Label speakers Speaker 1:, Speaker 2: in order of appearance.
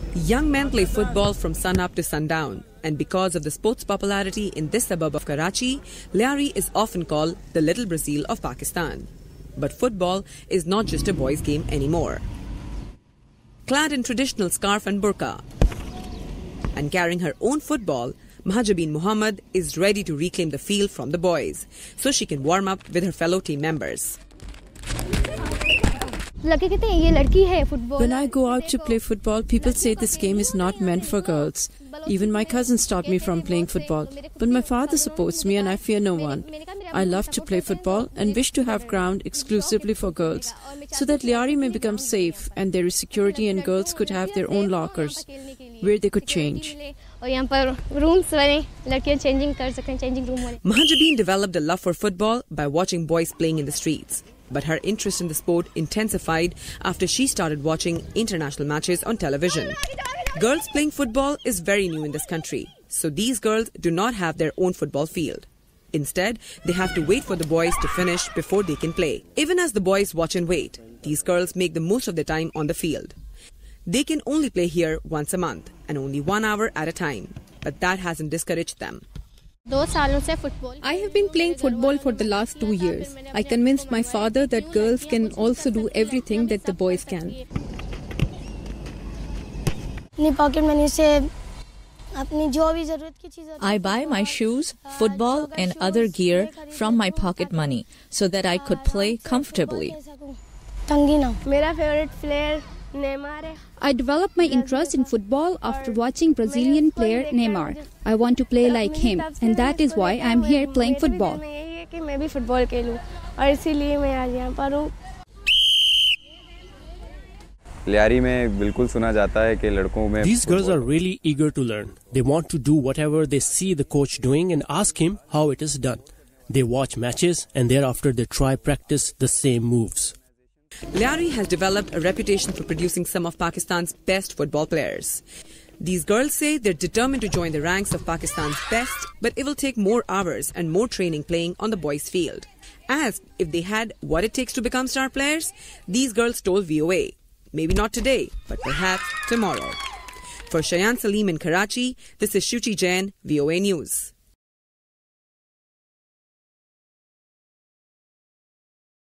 Speaker 1: Young men play football from sun-up to sundown, and because of the sport's popularity in this suburb of Karachi, Lyari is often called the Little Brazil of Pakistan. But football is not just a boys' game anymore. Clad in traditional scarf and burqa and carrying her own football, Mahajabeen Muhammad is ready to reclaim the field from the boys so she can warm up with her fellow team members.
Speaker 2: When I go out to play football, people say this game is not meant for girls. Even my cousins stopped me from playing football. But my father supports me and I fear no one. I love to play football and wish to have ground exclusively for girls, so that Lyari may become safe and there is security and girls could have their own lockers where they could change.
Speaker 1: Mahajabeen developed a love for football by watching boys playing in the streets. But her interest in the sport intensified after she started watching international matches on television. Girls playing football is very new in this country, so these girls do not have their own football field. Instead, they have to wait for the boys to finish before they can play. Even as the boys watch and wait, these girls make the most of their time on the field. They can only play here once a month and only 1 hour at a time, but that hasn't discouraged them.
Speaker 3: I have been playing football for the last 2 years. I convinced my father that girls can also do everything that the boys can.
Speaker 4: I buy my shoes, football and other gear from my pocket money so that I could play comfortably.
Speaker 5: I developed my interest in football after watching Brazilian player Neymar. I want to play like him, and that is why I am here playing football.
Speaker 6: These girls are really eager to learn. They want to do whatever they see the coach doing and ask him how it is done. They watch matches and thereafter they try practice the same moves.
Speaker 1: Lyari has developed a reputation for producing some of Pakistan's best football players. These girls say they're determined to join the ranks of Pakistan's best, but it will take more hours and more training playing on the boys' field. Asked if they had what it takes to become star players, these girls told VOA, maybe not today, but perhaps tomorrow. For Shayan Salim in Karachi, this is Shuchi Jain, VOA News.